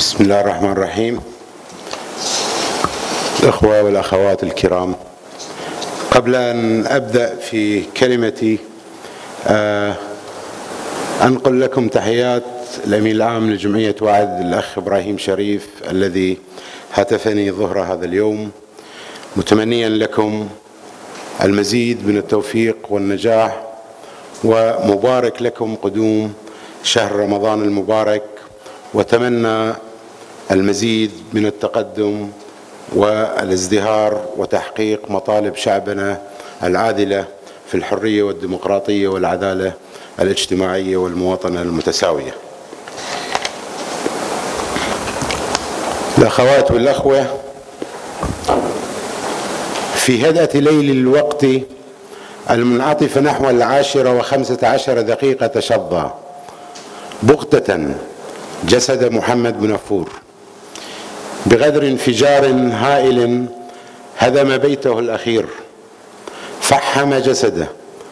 بسم الله الرحمن الرحيم. الأخوة والأخوات الكرام، قبل أن أبدأ في كلمتي أنقل لكم تحيات الأمين العام لجمعية وعد الأخ إبراهيم شريف الذي هاتفني ظهر هذا اليوم، متمنيا لكم المزيد من التوفيق والنجاح، ومبارك لكم قدوم شهر رمضان المبارك، وتمنى المزيد من التقدم والازدهار وتحقيق مطالب شعبنا العادلة في الحرية والديمقراطية والعدالة الاجتماعية والمواطنة المتساوية. الأخوات والأخوة، في هدأة ليل الوقت المنعطف نحو 10:15 تشظى بغتة جسد محمد بن نفور بغدر انفجار هائل هدم بيته الأخير، فحم جسده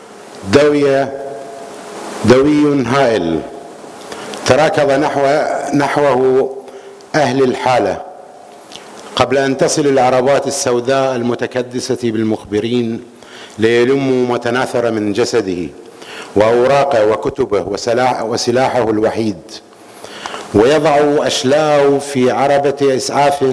دوي هائل تراكض نحوه أهل الحالة قبل أن تصل العربات السوداء المتكدسة بالمخبرين ليلموا ما تناثر من جسده وأوراقه وكتبه وسلاحه الوحيد، ويضع أشلاء في عربة إسعاف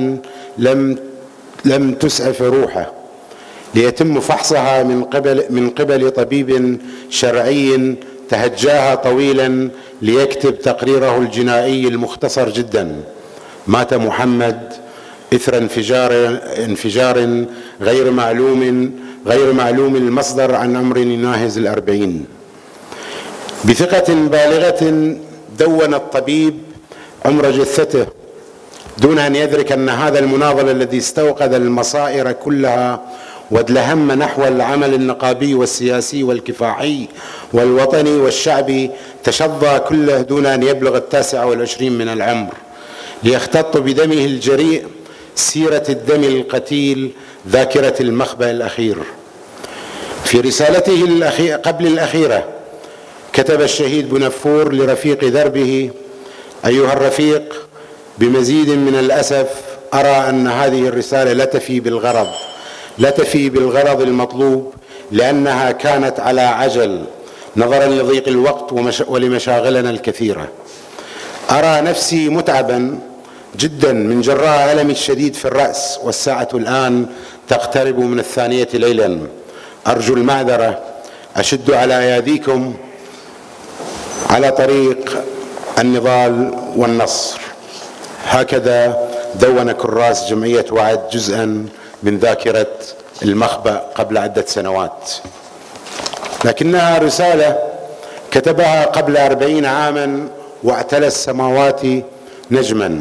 لم تسعف روحه ليتم فحصها من قبل طبيب شرعي تهجاها طويلا ليكتب تقريره الجنائي المختصر جدا. مات محمد إثر انفجار غير معلوم المصدر عن عمر يناهز 40. بثقة بالغة دون الطبيب عمر جثته دون أن يدرك أن هذا المناضل الذي استوقد المصائر كلها وادلهم نحو العمل النقابي والسياسي والكفاحي والوطني والشعبي تشظى كله دون أن يبلغ 29 من العمر ليختط بدمه الجريء سيرة الدم القتيل ذاكرة المخبأ الأخير. في رسالته قبل الأخيرة كتب الشهيد بن نفور لرفيق دربه: أيها الرفيق، بمزيد من الأسف أرى أن هذه الرسالة لا تفي بالغرض المطلوب، لأنها كانت على عجل نظرا لضيق الوقت ولمشاغلنا الكثيرة. أرى نفسي متعبا جدا من جراء ألمي الشديد في الرأس، والساعة الآن تقترب من 2 ليلا. أرجو المعذرة، أشد على أياديكم على طريق النضال والنصر. هكذا دون كراس جمعية وعد جزءا من ذاكرة المخبأ قبل عدة سنوات، لكنها رسالة كتبها قبل 40 عاما واعتلى السماوات نجما.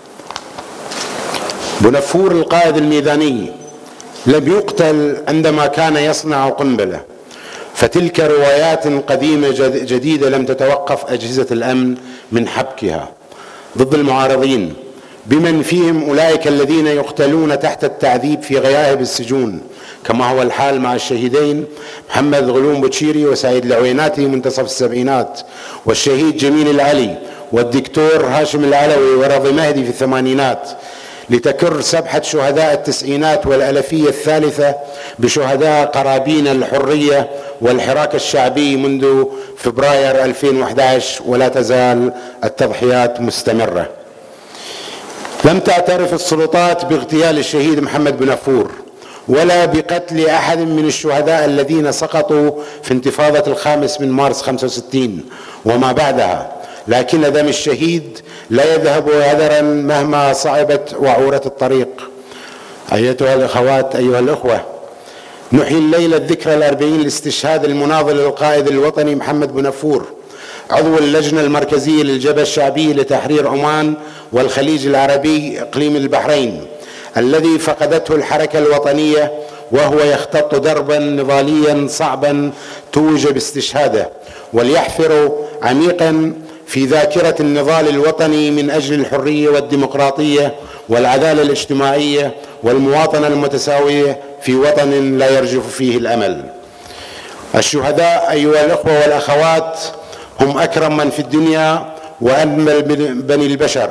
بن نفور القائد الميداني لم يقتل عندما كان يصنع قنبلة، فتلك روايات قديمة جديدة لم تتوقف أجهزة الأمن من حبكها ضد المعارضين، بمن فيهم أولئك الذين يقتلون تحت التعذيب في غياهب السجون، كما هو الحال مع الشهيدين محمد غلوم بوتشيري وسعيد العويناتي منتصف السبعينات، والشهيد جميل العلي والدكتور هاشم العلوي ورضي مهدي في الثمانينات، لتكر سبحة شهداء التسعينات والألفية الثالثة بشهداء قرابين الحرية والحراك الشعبي منذ فبراير 2011، ولا تزال التضحيات مستمرة. لم تعترف السلطات باغتيال الشهيد محمد بن نفور ولا بقتل أحد من الشهداء الذين سقطوا في انتفاضة 5 مارس 65 وما بعدها، لكن دم الشهيد لا يذهب هدرا مهما صعبت وعورة الطريق. أيتها الأخوات، أيها الأخوة، نحيي الليلة الذكرى 40 لاستشهاد المناضل القائد الوطني محمد بن نفور، عضو اللجنة المركزية للجبهة الشعبية لتحرير عمان والخليج العربي إقليم البحرين، الذي فقدته الحركة الوطنية وهو يختط دربا نضاليا صعبا توج باستشهاده، وليحفر عميقا في ذاكرة النضال الوطني من أجل الحرية والديمقراطية والعدالة الاجتماعية والمواطنة المتساوية في وطن لا يرجف فيه الأمل. الشهداء أيها الأخوة والأخوات هم أكرم من في الدنيا وأجمل بني البشر،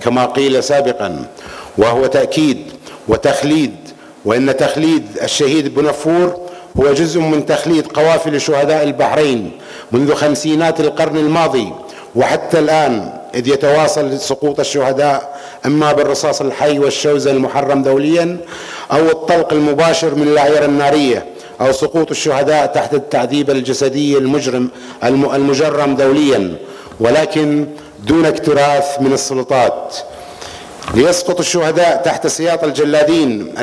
كما قيل سابقا، وهو تأكيد وتخليد، وإن تخليد الشهيد بنفور هو جزء من تخليد قوافل شهداء البحرين منذ خمسينات القرن الماضي وحتى الآن، إذ يتواصل سقوط الشهداء إما بالرصاص الحي والشوزة المحرم دوليا، أو الطلق المباشر من الأعيار النارية، أو سقوط الشهداء تحت التعذيب الجسدي المجرم دوليا، ولكن دون اكتراث من السلطات. ليسقط الشهداء تحت سياط الجلادين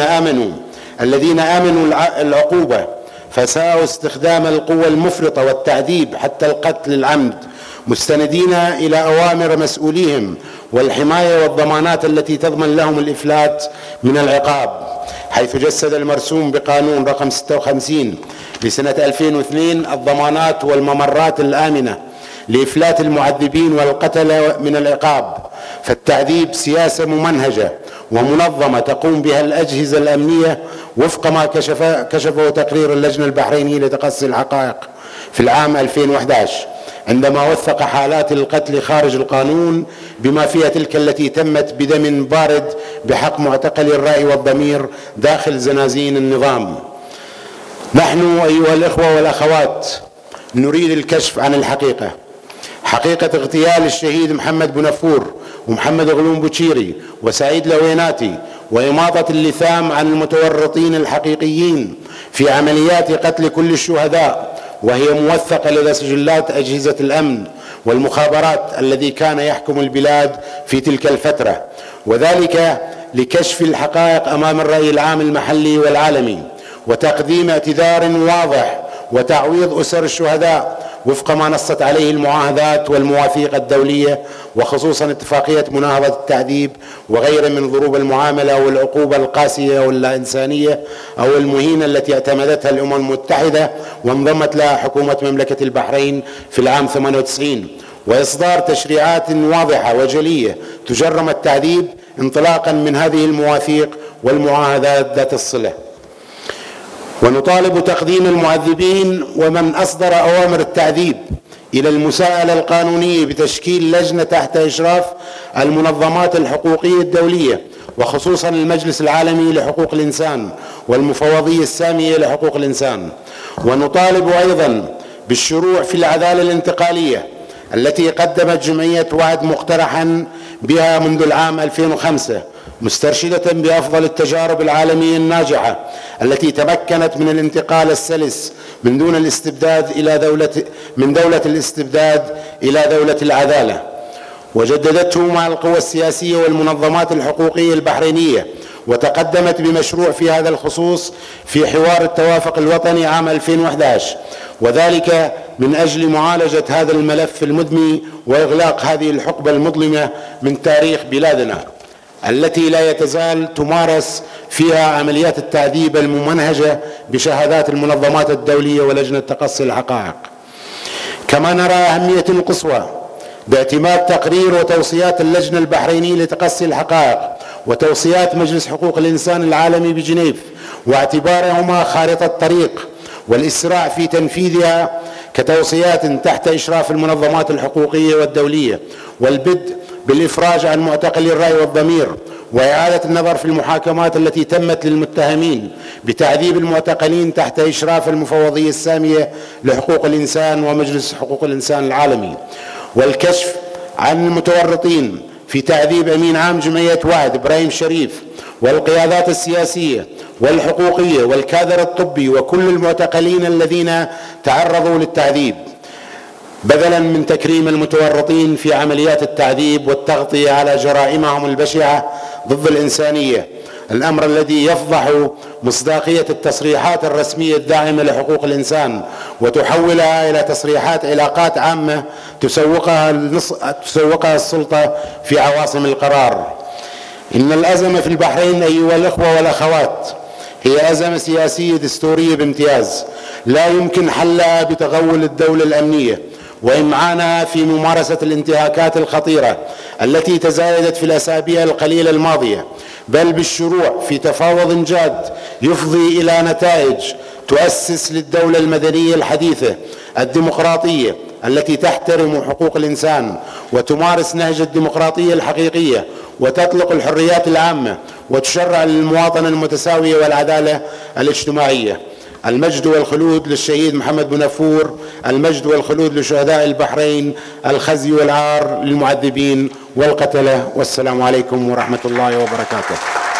الذين آمنوا العقوبة، فساءوا استخدام القوة المفرطة والتعذيب حتى القتل العمد، مستندين إلى أوامر مسؤوليهم والحماية والضمانات التي تضمن لهم الإفلات من العقاب، حيث جسد المرسوم بقانون رقم 56 لسنة 2002 الضمانات والممرات الآمنة لإفلات المعذبين والقتلة من العقاب. فالتعذيب سياسة ممنهجة ومنظمة تقوم بها الأجهزة الأمنية وفق ما كشفه تقرير اللجنة البحرينية لتقصي الحقائق في العام 2011 عندما وثق حالات القتل خارج القانون بما فيها تلك التي تمت بدم بارد بحق معتقلي الرأي والضمير داخل زنازين النظام. نحن أيها الإخوة والأخوات نريد الكشف عن الحقيقة، حقيقة اغتيال الشهيد محمد بنفور ومحمد غلوم بوشيري وسعيد لويناتي، وإماطة اللثام عن المتورطين الحقيقيين في عمليات قتل كل الشهداء، وهي موثقة لدى سجلات أجهزة الأمن والمخابرات الذي كان يحكم البلاد في تلك الفترة، وذلك لكشف الحقائق أمام الرأي العام المحلي والعالمي، وتقديم اعتذار واضح وتعويض أسر الشهداء وفق ما نصت عليه المعاهدات والمواثيق الدولية، وخصوصا اتفاقية مناهضة التعذيب وغيره من ضروب المعاملة والعقوبة القاسية واللا إنسانية أو المهينة التي اعتمدتها الأمم المتحدة وانضمت لها حكومة مملكة البحرين في العام 98، وإصدار تشريعات واضحة وجلية تجرم التعذيب انطلاقا من هذه المواثيق والمعاهدات ذات الصلة. ونطالب تقديم المعذبين ومن أصدر أوامر التعذيب إلى المساءلة القانونية بتشكيل لجنة تحت إشراف المنظمات الحقوقية الدولية وخصوصا المجلس العالمي لحقوق الإنسان والمفوضية السامية لحقوق الإنسان. ونطالب أيضا بالشروع في العدالة الانتقالية التي قدمت جمعية وعد مقترحا بها منذ العام 2005 مسترشدة بأفضل التجارب العالمية الناجحة التي تمكنت من الانتقال السلس من دولة الاستبداد إلى دولة العدالة، وجددته مع القوى السياسية والمنظمات الحقوقية البحرينية، وتقدمت بمشروع في هذا الخصوص في حوار التوافق الوطني عام 2011، وذلك من أجل معالجة هذا الملف المدمي وإغلاق هذه الحقبة المظلمة من تاريخ بلادنا التي لا يتزال تمارس فيها عمليات التعذيب الممنهجة بشهادات المنظمات الدولية ولجنة تقصي الحقائق. كما نرى أهمية قصوى باعتماد تقرير وتوصيات اللجنة البحرينية لتقصي الحقائق وتوصيات مجلس حقوق الإنسان العالمي بجنيف، واعتبارهما خارطة طريق، والإسراع في تنفيذها كتوصيات تحت إشراف المنظمات الحقوقية والدولية، والبدء بالإفراج عن معتقلي الرأي والضمير، وإعادة النظر في المحاكمات التي تمت للمتهمين بتعذيب المعتقلين تحت إشراف المفوضية السامية لحقوق الإنسان ومجلس حقوق الإنسان العالمي، والكشف عن المتورطين في تعذيب أمين عام جمعية وعد إبراهيم شريف والقيادات السياسية والحقوقية والكادر الطبي وكل المعتقلين الذين تعرضوا للتعذيب، بدلا من تكريم المتورطين في عمليات التعذيب والتغطية على جرائمهم البشعة ضد الإنسانية، الأمر الذي يفضح مصداقية التصريحات الرسمية الداعمة لحقوق الإنسان وتحولها إلى تصريحات علاقات عامة تسوقها السلطة في عواصم القرار. إن الأزمة في البحرين أيها الأخوة والأخوات هي أزمة سياسية دستورية بامتياز، لا يمكن حلها بتغول الدولة الأمنية وإمعانها في ممارسة الانتهاكات الخطيرة التي تزايدت في الأسابيع القليلة الماضية، بل بالشروع في تفاوض جاد يفضي إلى نتائج تؤسس للدولة المدنية الحديثة الديمقراطية التي تحترم حقوق الإنسان وتمارس نهج الديمقراطية الحقيقية وتطلق الحريات العامة وتشرع للمواطنة المتساوية والعدالة الاجتماعية. المجد والخلود للشهيد محمد بن نفور، المجد والخلود لشهداء البحرين، الخزي والعار للمعذبين والقتلة، والسلام عليكم ورحمة الله وبركاته.